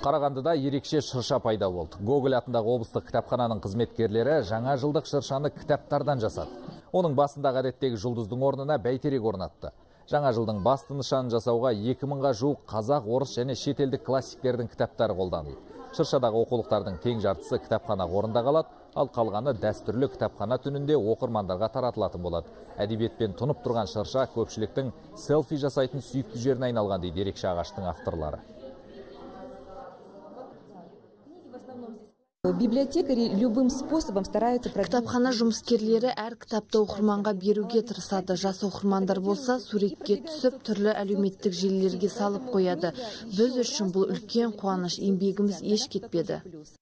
Қарағандыда ерекше шырша пайда болды. Гоголь атындағы облыстық кітапхананың қызметкерлері жаңа жылдық шыршаны кітаптардан жасады. Оның басындағы әдеттегі жұлдыздың орнына бәйтерек орнатты. Жаңа жылдың басты нышанын жасауға 2000-ға жуық қазақ, орыс және шетелдік классиктердің кітаптары қолданылды. Шыршадағы оқулықтардың тең жартысы кітапхана қорында қалады, ал қалғаны дәстүрлі кітапхана түнінде оқырмандарға таратылатын болады. Әдебиетпен тұнып тұрған шырша көпшіліктің селфи жасайтын сүйікті жеріне айналған дейді ерекше ағаштың авторлары. Библиотекари любым способом стараются... Кітапхана жұмыскерлері әр кітапты оқырманға беруге тырысады. Жас оқырмандар болса, суретке түсіп, түрлі әлеуметтік желілерге салып қояды. Біз үшін бұл үлкен қуаныш, еңбегіміз еш кетпеді.